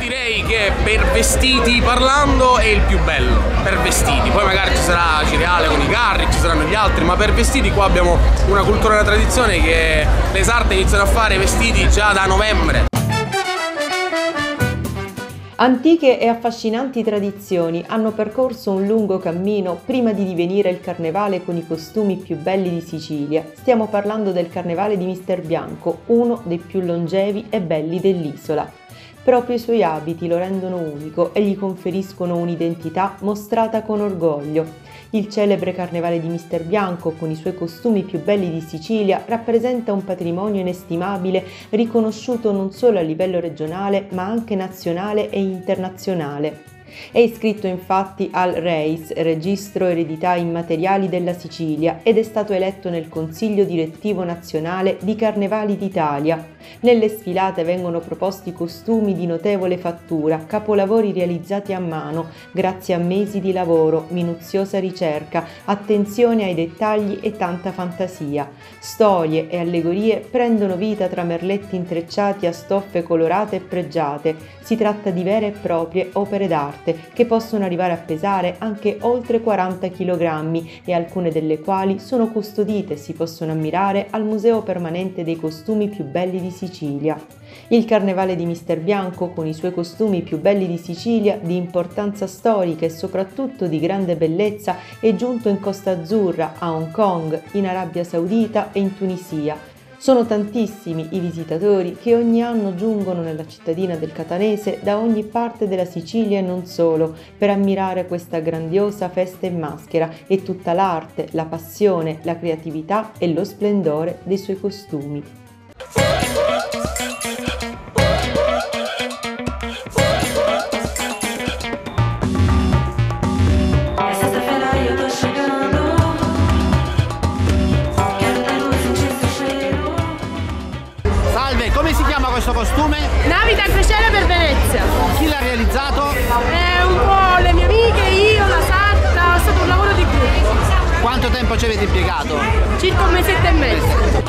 direi che per vestiti parlando è il più bello, per vestiti, poi magari ci sarà Cireale con i carri, ci saranno gli altri, ma per vestiti qua abbiamo una cultura e una tradizione che le sarte iniziano a fare vestiti già da novembre. Antiche e affascinanti tradizioni hanno percorso un lungo cammino prima di divenire il carnevale con i costumi più belli di Sicilia. Stiamo parlando del carnevale di Mister Bianco, uno dei più longevi e belli dell'isola. Proprio i suoi abiti lo rendono unico e gli conferiscono un'identità mostrata con orgoglio. Il celebre carnevale di Mister Bianco, con i suoi costumi più belli di Sicilia, rappresenta un patrimonio inestimabile riconosciuto non solo a livello regionale ma anche nazionale e internazionale. È iscritto infatti al REIS, Registro Eredità Immateriali della Sicilia, ed è stato eletto nel Consiglio Direttivo Nazionale di Carnevali d'Italia. Nelle sfilate vengono proposti costumi di notevole fattura, capolavori realizzati a mano, grazie a mesi di lavoro, minuziosa ricerca, attenzione ai dettagli e tanta fantasia. Storie e allegorie prendono vita tra merletti intrecciati a stoffe colorate e pregiate. Si tratta di vere e proprie opere d'arte che possono arrivare a pesare anche oltre 40 kg e alcune delle quali sono custodite e si possono ammirare al Museo Permanente dei Costumi più belli di Sicilia. Il carnevale di Mister Bianco, con i suoi costumi più belli di Sicilia, di importanza storica e soprattutto di grande bellezza, è giunto in Costa Azzurra, a Hong Kong, in Arabia Saudita e in Tunisia. Sono tantissimi i visitatori che ogni anno giungono nella cittadina del Catanese da ogni parte della Sicilia e non solo, per ammirare questa grandiosa festa in maschera e tutta l'arte, la passione, la creatività e lo splendore dei suoi costumi. Come si chiama questo costume? Navita a crociera per Venezia. Chi l'ha realizzato? Un po' le mie amiche, io, la sarta, è stato un lavoro di gruppo. Quanto tempo ci avete impiegato? Circa un mesetto e mezzo.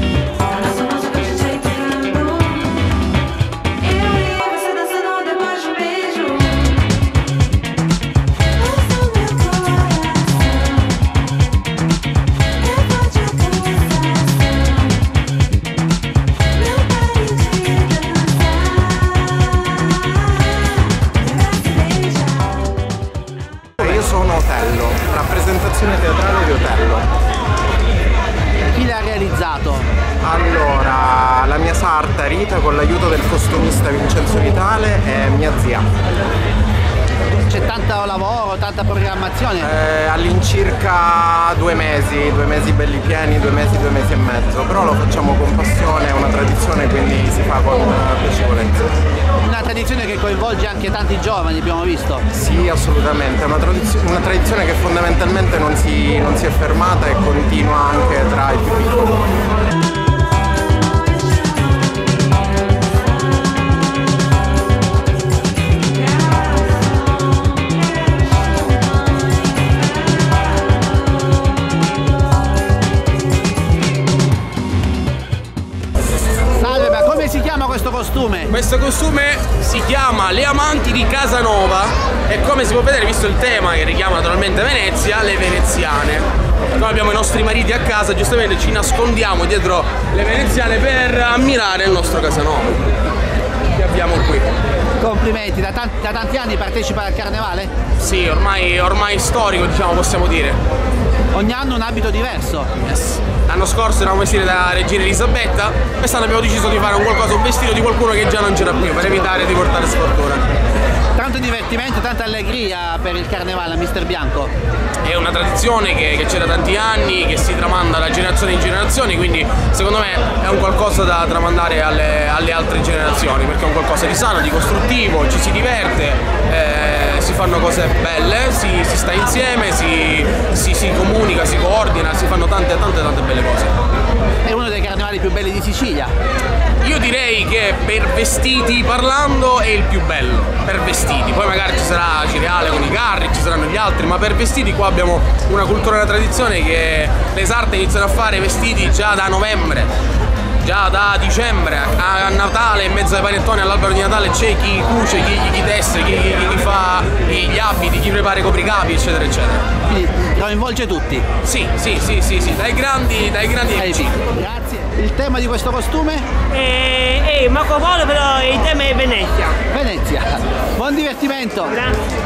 Sono Otello, rappresentazione teatrale di Otello. Chi l'ha realizzato? Allora, la mia sarta Rita con l'aiuto del costumista Vincenzo Vitale e mia zia. C'è tanto lavoro, tanta programmazione? All'incirca 2 mesi belli pieni, 2 mesi e mezzo, però lo facciamo con passione, è una tradizione, quindi si fa con piacevolezza. Una tradizione che coinvolge anche tanti giovani, abbiamo visto? Sì, assolutamente, è una tradizione che fondamentalmente non si è fermata e continua anche tra i più piccoli. Questo costume? Questo costume si chiama Le Amanti di Casanova e, come si può vedere, visto il tema che richiama naturalmente Venezia, le veneziane. Noi abbiamo i nostri mariti a casa, giustamente ci nascondiamo dietro le veneziane per ammirare il nostro Casanova che abbiamo qui. Complimenti, da tanti anni partecipa al carnevale? Sì, ormai storico, diciamo, possiamo dire. Ogni anno un abito diverso? Yes. L'anno scorso eravamo vestiti da Regina Elisabetta, quest'anno abbiamo deciso di fare un vestito di qualcuno che già non c'era più, per evitare di portare sfortuna. Tanto divertimento, tanta allegria per il carnevale a Mister Bianco. È una tradizione che c'è da tanti anni, che si tramanda da generazione in generazione, quindi secondo me è un qualcosa da tramandare alle altre generazioni, perché è un qualcosa di sano, di costruttivo, ci si diverte, si fanno cose belle, si sta insieme, si comunica, si coordina, si fanno tante belle cose. È uno dei carnevali più belli di Sicilia? Io direi che per vestiti parlando è il più bello, per vestiti, poi magari ci sarà Cireale con i carri, ci saranno gli altri, ma per vestiti qua abbiamo una cultura e una tradizione che le sarte iniziano a fare vestiti già da novembre. già da dicembre a Natale, in mezzo ai panettoni all'albero di Natale c'è chi cuce, chi tesse, chi fa gli abiti, chi prepara i copricapi, eccetera eccetera. Quindi coinvolge tutti. Sì, dai grandi ai piccini. Grazie. Il tema di questo costume? Marco Polo, però il tema è Venezia. Venezia. Buon divertimento. Grazie.